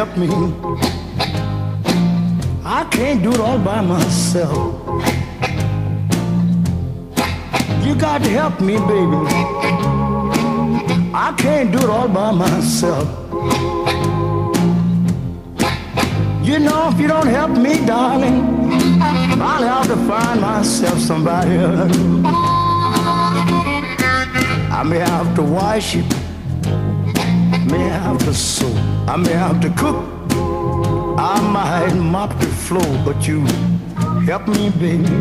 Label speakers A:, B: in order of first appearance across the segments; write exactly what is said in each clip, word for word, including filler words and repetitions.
A: help me. I can't do it all by myself. You got to help me, baby. I can't do it all by myself. You know, if you don't help me, darling, I'll have to find myself somebody else. I may have to wash it, may have to sew, I may have to cook, I might mop the floor, but you help me, baby.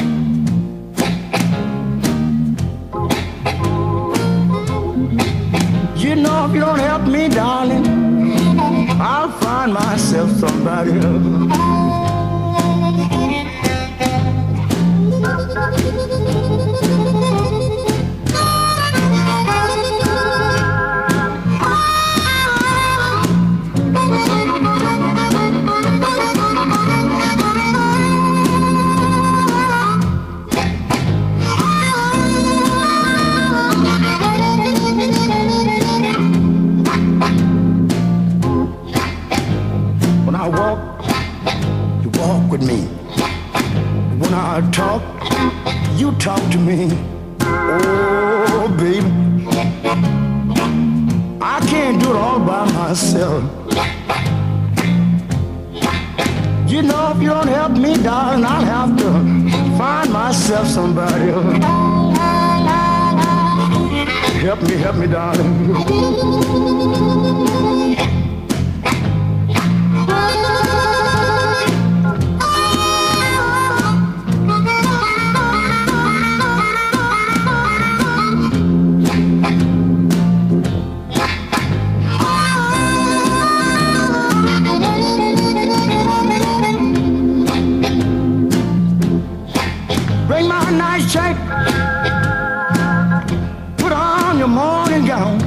A: You know, if you don't help me, darling, I'll find myself somebody else. When I walk, you walk with me. When I talk, you talk to me. Oh, baby, I can't do it all by myself. You know, if you don't help me, darling, I'll have to find myself somebody else. Help me, help me, darling. Bring my nice shirt, put on your morning gown.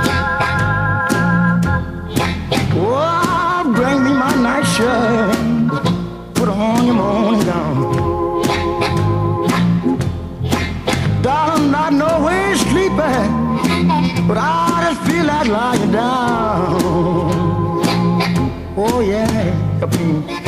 A: Oh, bring me my nice shirt, put on your morning gown. Darling, I know where you're sleeping, but I just feel like lying down. Oh yeah, help me.